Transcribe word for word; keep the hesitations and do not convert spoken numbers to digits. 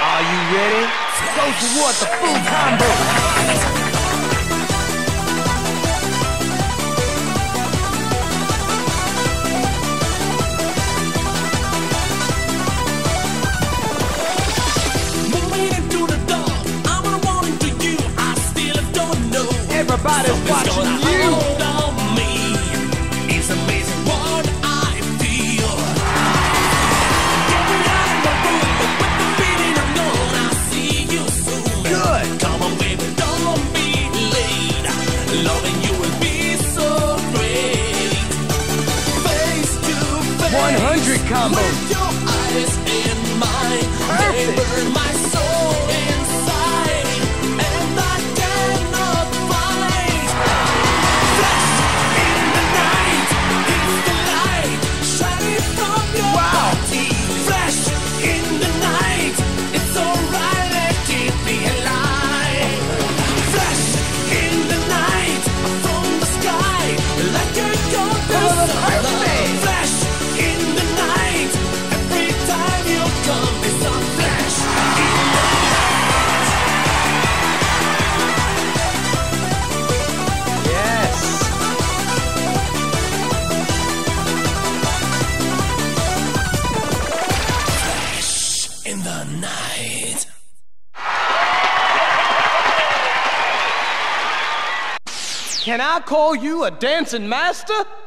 Are you ready? Go toward the full combo. Everybody's watching you. On me. It's amazing what I feel. Get me out of my room, but with the feeling I'm gone, I'll see you soon. Good. Come on, baby, don't be late. Loving you will be so great. Face to face. one hundred combos. With your eyes in mine. They Perfect. burn my soul inside. And I cannot fight. Flash in the night. It's the light shining from your Wow. body. Flash in the night. It's alright, let keep me alive. Flash in the night. From the sky. Like a golden sunlight. Flash in the night. Every time you come, it's a flash in the Yes. flash in the night. Can I call you a dancing master?